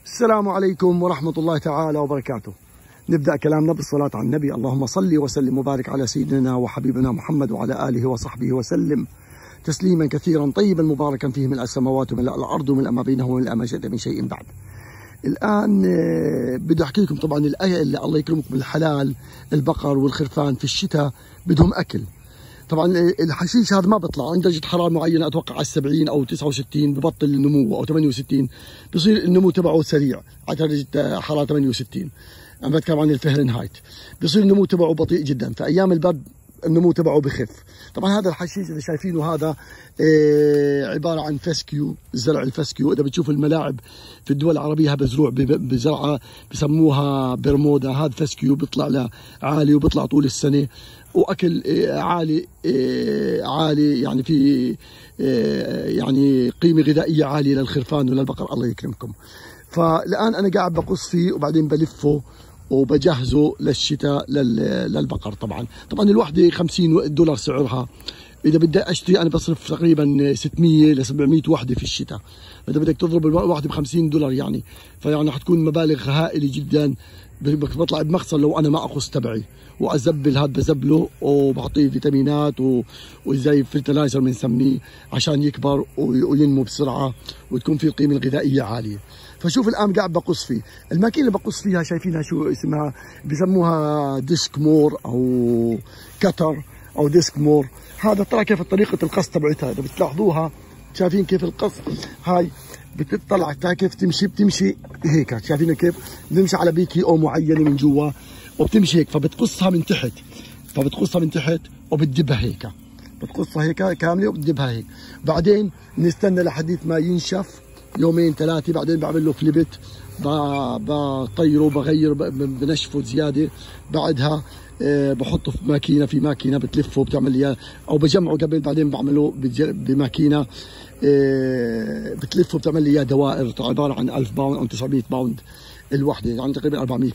السلام عليكم ورحمة الله تعالى وبركاته. نبدأ كلامنا بالصلاة على النبي. اللهم صل وسلم وبارك على سيدنا وحبيبنا محمد وعلى آله وصحبه وسلم تسليما كثيرا طيبا مباركا فيه من السماوات ومن الأرض ومن ما بينهما ومن ما شئت من شيء بعد. الآن بدي أحكي لكم طبعا الآية اللي الله يكرمكم بالحلال، البقر والخرفان في الشتاء بدهم أكل. طبعا الحشيش هذا ما بيطلع عند درجة حرارة معينة، أتوقع على 70 أو 69 ببطل النمو، أو 68 بصير النمو تبعه سريع على درجة حرارة 68. أنا بتكلم عن الفهرنهايت، بصير النمو تبعه بطيء جدا، في أيام البرد النمو تبعه بخف. طبعا هذا الحشيش اللي شايفينه هذا عبارة عن فسكيو، زرع الفسكيو. إذا بتشوف الملاعب في الدول العربية بزروع بزرعة بسموها برمودا. هذا فسكيو بيطلع له عالي وبيطلع طول السنة، واكل عالي عالي، يعني في يعني قيمه غذائيه عاليه للخرفان وللبقر. الله يكرمكم. فالان انا قاعد بقص فيه وبعدين بلفه وبجهزه للشتاء للبقر. طبعا الوحده $50 سعرها. اذا بدي اشتري انا بصرف تقريبا 600 ل 700 وحده في الشتاء. اذا بدك تضرب الواحده $50 يعني، فيعني حتكون مبالغ هائله جدا. بطلع بمخسر لو انا ما اقص تبعي، وازبل هذا بزبله وبعطيه فيتامينات وزي فرتلايزر بنسميه عشان يكبر وينمو بسرعه وتكون فيه القيمه الغذائيه عاليه. فشوف الان قاعد بقص فيه. الماكينه اللي بقص فيها شايفينها شو اسمها؟ بسموها ديسك مور او كتر او ديسك مور. هذا ترى كيف طريقه القص تبعتها، اذا بتلاحظوها شايفين كيف القص. هاي بتطلع كيف بتمشي هيك، شايفين كيف بتمشي على بيكي او معينه من جوا وبتمشي هيك. فبتقصها من تحت وبتدبها هيك، بتقصها هيك كامله وبتدبها هيك. بعدين بنستنى لحديت ما ينشف يومين ثلاثه، بعدين بعمل له فليبت، بطيره بغير بنشفه زياده. بعدها بحطه في ماكينه بتلفه بتعمل لي، او بجمعه قبل بعدين بعمله بماكينه بتلفه بتعمل لي اياه دوائر عباره عن 1000 باوند او 900 باوند الوحده، يعني تقريبا 400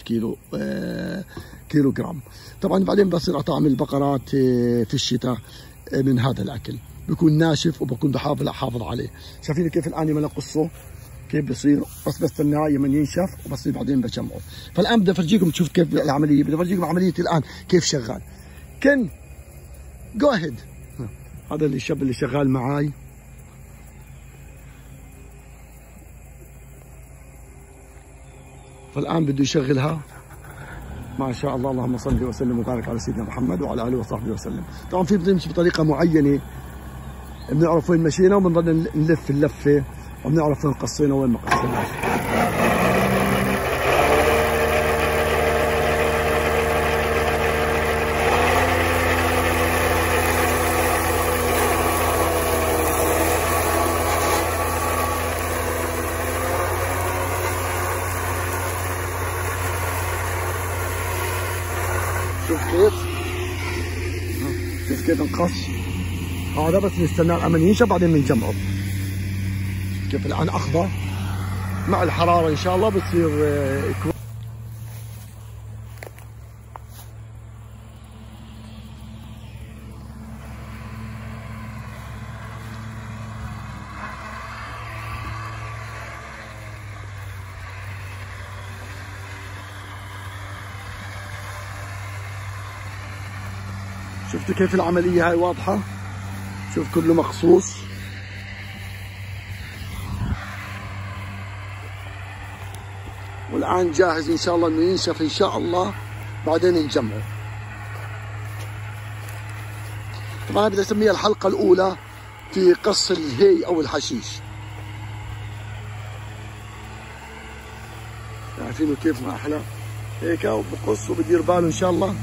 كيلو جرام. طبعا بعدين بصير اطعم البقرات في الشتاء من هذا الاكل، بكون ناشف وبكون بحافظ عليه. شايفين كيف الان لما نقصه كيف بصير، بس بستناه لما ينشف وبصير بعدين بجمعه. فالان بدي افرجيكم تشوف كيف العمليه، بدي افرجيكم عمليه الان كيف شغال. كن جو اهيد. هذا الشاب اللي شغال معاي. فالان بده يشغلها. ما شاء الله، اللهم صل وسلم وبارك على سيدنا محمد وعلى اله وصحبه وسلم. طبعا في بنمشي بطريقه معينه، بنعرف وين مشينا وبنضل نلف اللفه وبنعرف وين قصينا وين ما قصيناش. شوف كيف القص هذا، بس نستناه لما ينشف بعدين بنجمعه. كيف الان اخضر مع الحراره ان شاء الله بتصير كويس. شفتوا كيف العملية هاي واضحة؟ شوف كله مقصوص. والآن جاهز إن شاء الله إنه ينشف إن شاء الله بعدين نجمعه. طبعا بدي أسميها الحلقة الأولى في قص الهي أو الحشيش. عارفينه كيف ما أحلى هيك، وبقص وبدير باله إن شاء الله.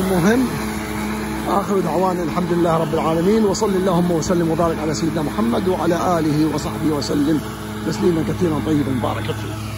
المهم آخر دعوانا الحمد لله رب العالمين، وصل اللهم وسلم وبارك على سيدنا محمد وعلى آله وصحبه وسلم تسليما كثيرا طيبا. بارك فيك.